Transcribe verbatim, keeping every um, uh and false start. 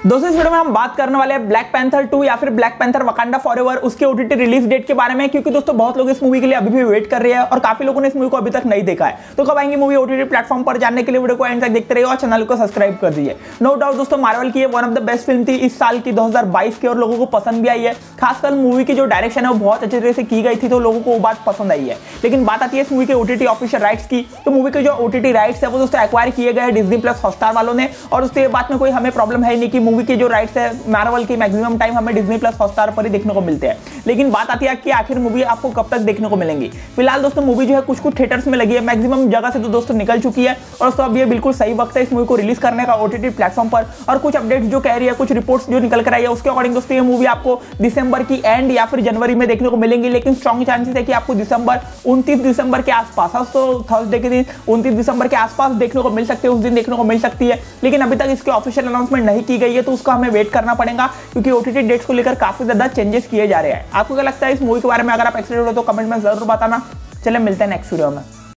दोस्तों इस वीडियो में हम बात करने वाले हैं ब्लैक पैंथर टू या फिर ब्लैक पैंथर वकांडा फॉरएवर उसके ओटीटी रिलीज डेट के बारे में, क्योंकि दोस्तों बहुत लोग इस मूवी के लिए अभी भी वेट कर रहे हैं और काफी लोगों ने इस मूवी को अभी तक नहीं देखा है। तो कब आएंगे मूवी ओटीटी प्लेटफॉर्म पर, जानने के लिए वीडियो को एंड तक देखते रहिए और चैनल को सब्सक्राइब कर दीजिए। नो डाउट दोस्तों मार्वल की one of the best film थी इस साल की दो हज़ार बाईस की और लोगों को पसंद भी आई है। खासकर मूवी की जो डायरेक्शन है वो बहुत अच्छे तरह से की गई थी, तो लोगों को वो बात पसंद आई है। लेकिन बात आती है इस मूवी के ओटीटी ऑफिशियल राइट्स की, तो मूवी के जो ओटीटी राइट्स है वो दोस्तों एक्वायर किए गए डिज्नी प्लस हॉटस्टार वालों ने, और उसके बाद में कोई हमें प्रॉब्लम है नहीं कि मूवी के जो राइट्स है मार्वल की मैक्सिमम टाइम हमें डिज्नी प्लस हॉटस्टार पर ही देखने को मिलते हैं। लेकिन बात आती है कि आखिर मूवी आपको कब तक देखने को मिलेंगी। फिलहाल दोस्तों मूवी जो है कुछ कुछ थिएटर्स में लगी है, मैक्सिमम जगह से तो दोस्तों निकल चुकी है और दोस्तों अब ये बिल्कुल सही वक्त है इस मूवी को रिलीज करने का ओटीटी प्लेटफॉर्म पर। और कुछ अपडेट्स जो कह रही है, कुछ रिपोर्ट्स जो निकल कर आई है उसके अकॉर्डिंग दोस्तों ये मूवी आपको दिसंबर की एंड या फिर जनवरी में देखने को मिलेंगी। लेकिन स्ट्रॉन्ग चांसेस है कि आपको दिसंबर उनतीस दिसंबर के आसपास, तो थर्सडे के दिन उनतीस दिसंबर के आसपास देखने को मिल सकती है, उस दिन देखने को मिल सकती है। लेकिन अभी तक इसकी ऑफिशियल अनाउंसमेंट नहीं की गई है, तो उसका हमें वेट करना पड़ेगा, क्योंकि ओटीटी डेट्स को लेकर काफी ज्यादा चेंजेस किए जा रहे हैं। आपको क्या लगता है इस मूवी के बारे में? अगर आप एक्साइटेड हो तो कमेंट में जरूर बताना। चलिए मिलते हैं नेक्स्ट वीडियो में।